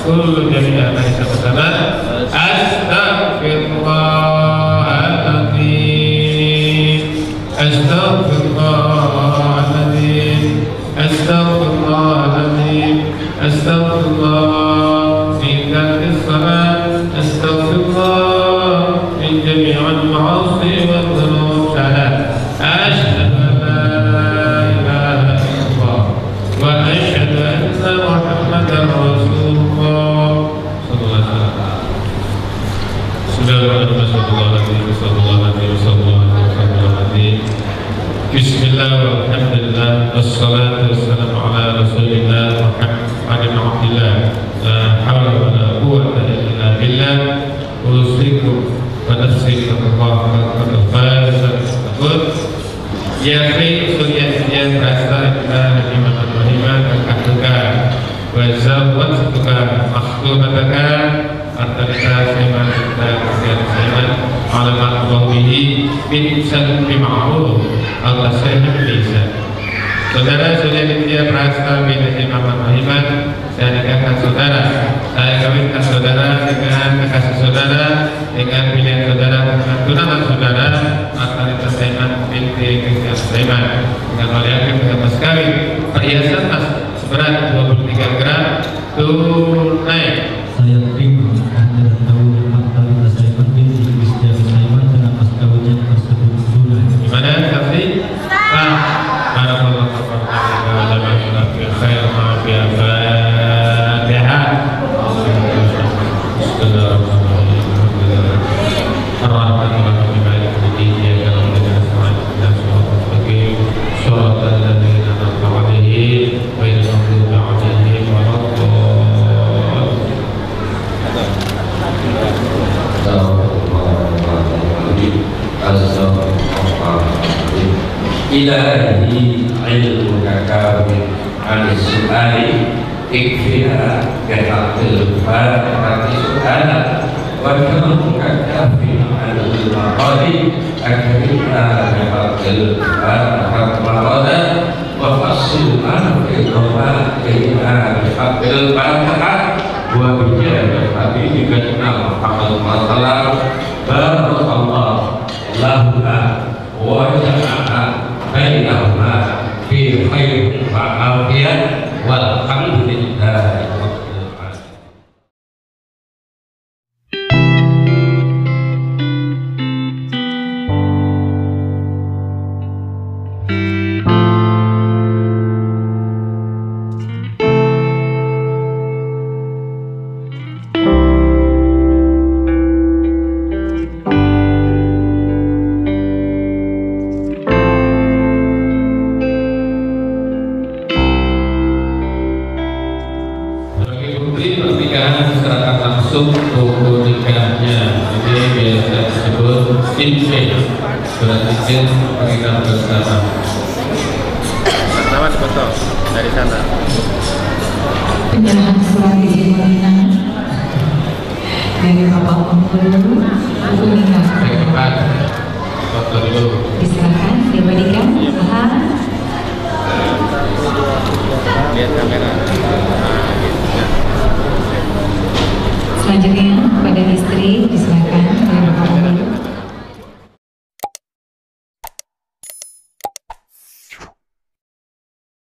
Kul jami'an sama-sama. Astaghfirullahaladzim. Astaghfirullahaladzim. Astaghfirullahaladzim. Astaghfirullah fi dzakris salat. Astaghfirullah min jami'il ma'asi wa dzunub. Asyhadu an la ilaha illallah wa asyhadu anna Muhammadar Rasulullah sallallahu alaihi wasallam. Bismillah walhamdulillah wassalatu wassalamu ala rasulillah Muhammadin abdillah la hawla wa la quwwata illa billah. Usikum wa nafsi taqwa qad faza taqwa ya fi sunnah rasa kita iman rahimah kakatuka wa zawwatuka makhtumataka artalika sayman kita kasihan sayman alamat wabihi bin salbi ma'ruf Allah sayman bisa. Saudara-saudari dia merasa bin Muhammad Rahimah, saya nikahkan saudara, saya kawinkan saudara dengan kekasih saudara, dengan pilihan saudara, dengan tunangan saudara, Artalita Sayman binti Kasihan Sayman, dengan waliakan dengan mas kawin, perhiasan mas seberat 23 gram tunai. Saya terima dan kawin Artalita Sayman binti Kasihan Sayman dengan mas kawinnya tersebut tunai. Gimana saksi? Pak, barakallahu khair ma'afiyah Fatihah. Ilahi ilmuka kawin al-su'ali ikfira kehaqil fatihati su'ala wa kamuka kafin al-maqadi akhirina kehaqil fatihati marada wa fasil al-fiqwa kehina kehaqil fatihati wa bijaya habibika Muhammad masalah barakallah lahuha wa jama'a bainahuma fi khairin wa afiyah walhamdulillahi rabbil alamin. Buku nikahnya ini biasa disebut insya surat izin pernikahan bersama. Pertama foto dari sana. Penyerahan surat izin pernikahan dari Bapak Penghulu buku nikah. Cepat foto dulu. Diserahkan, diberikan. Lihat kamera. Selanjutnya pada istri diserahkan.